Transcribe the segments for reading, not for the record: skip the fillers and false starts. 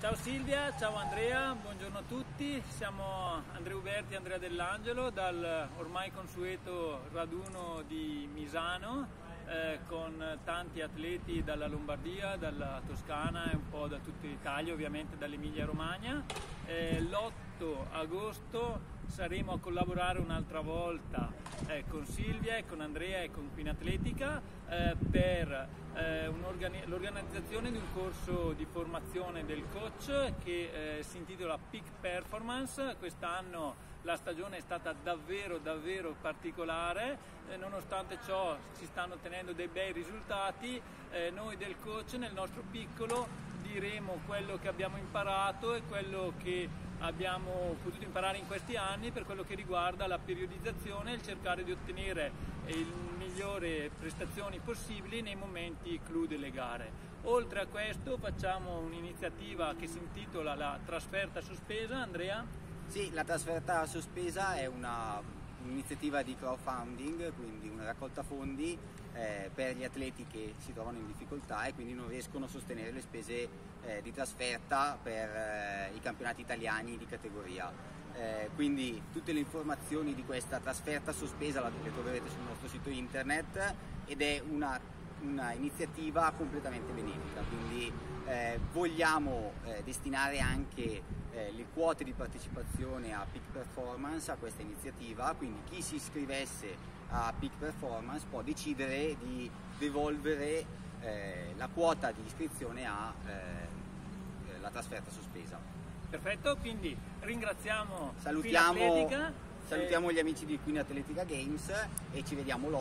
Ciao Silvia, ciao Andrea, buongiorno a tutti. Siamo Andrea Uberti e Andrea Dell'Angelo dal ormai consueto raduno di Misano con tanti atleti dalla Lombardia, dalla Toscana e un po' da tutta l'Italia, ovviamente dall'Emilia Romagna. L'8 agosto saremo a collaborare un'altra volta con Silvia e con Andrea e con Queen Atletica per l'organizzazione di un corso di formazione del coach che si intitola Peak Performance. Quest'anno la stagione è stata davvero particolare, nonostante ciò si stanno ottenendo dei bei risultati. Noi del coach nel nostro piccolo diremo quello che abbiamo imparato e quello che abbiamo potuto imparare in questi anni per quello che riguarda la periodizzazione e il cercare di ottenere le migliori prestazioni possibili nei momenti clou delle gare. Oltre a questo facciamo un'iniziativa che si intitola la trasferta sospesa. Andrea? Sì, la trasferta sospesa è un'iniziativa di crowdfunding, quindi una raccolta fondi per gli atleti che si trovano in difficoltà e quindi non riescono a sostenere le spese di trasferta per i campionati italiani di categoria. Quindi tutte le informazioni di questa trasferta sospesa le troverete sul nostro sito internet ed è una iniziativa completamente benefica, quindi vogliamo destinare anche le quote di partecipazione a Peak Performance a questa iniziativa, quindi chi si iscrivesse a Peak Performance può decidere di devolvere la quota di iscrizione alla trasferta sospesa. Perfetto, quindi ringraziamo Salutiamo gli amici di Queen Atletica Games e ci vediamo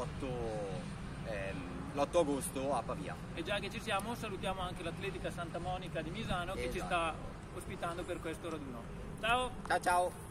l'8 agosto a Pavia. E già che ci siamo, salutiamo anche l'Atletica Santa Monica di Misano che ci sta ospitando per questo raduno. Ciao! Ciao!